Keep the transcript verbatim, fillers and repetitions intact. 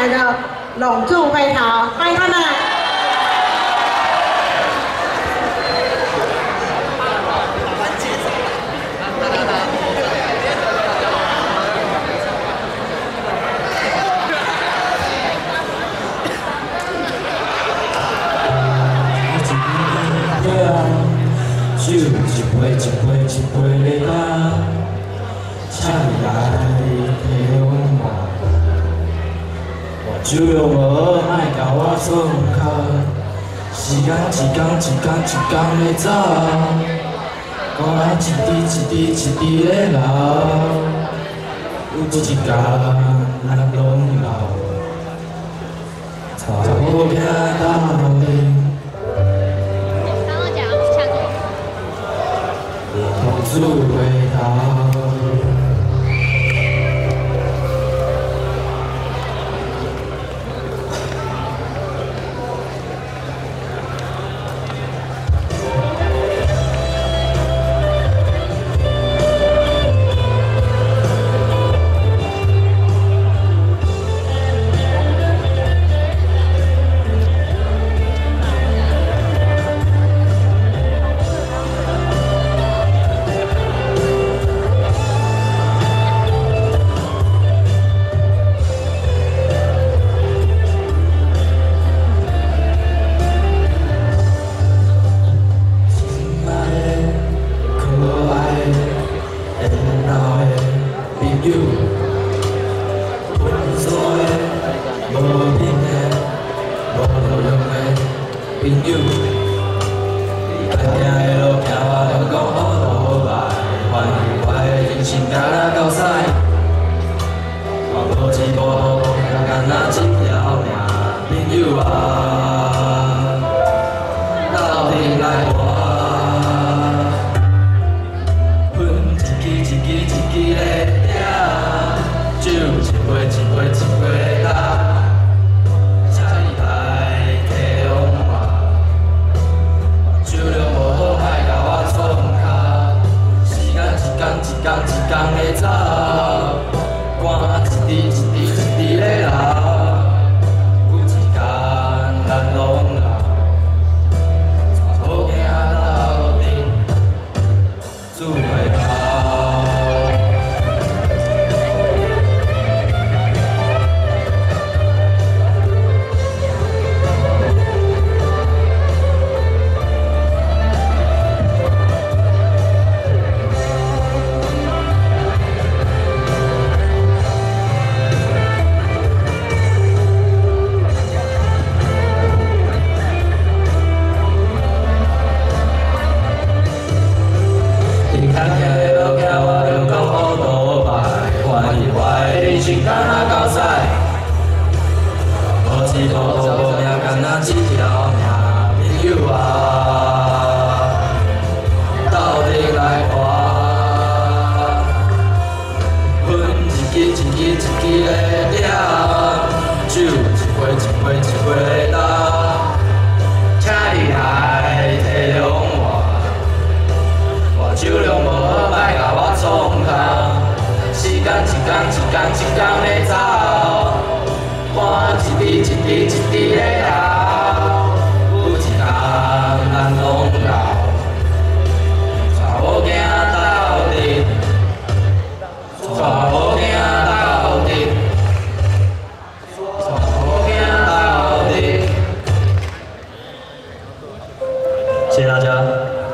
来的拢住会桃，欢迎他们。 酒一杯一杯一杯的干，请你来陪阮玩。我酒量无，莫甲我创空。时间一天一天一天的走，孤仔一滴一滴一滴的流。有一天咱拢老，查某囝斗阵。 路回头。 朋友，你家行的路行我两讲好倒来，欢喜我的人生行到到屎，我无一无路，也干那一条命。朋友啊，斗阵来活，分一支一支一支的喝，酒一杯一杯一杯的干。 一天一天的走，汗一滴一滴一滴的流，有一天咱拢老，查某囝斗阵做伙头。 心干那高赛，无一无路，也干那一条命。朋友啊，斗阵来活，分一支一支一支的喝，酒一杯一杯一杯的倒，请你来体谅我，我酒量无好，莫甲我创空。 时间一天一天一天的走，汗一滴一滴一滴的流，有一天咱拢老，查某囝斗阵，查某囝斗阵，查某囝斗阵。谢谢大家。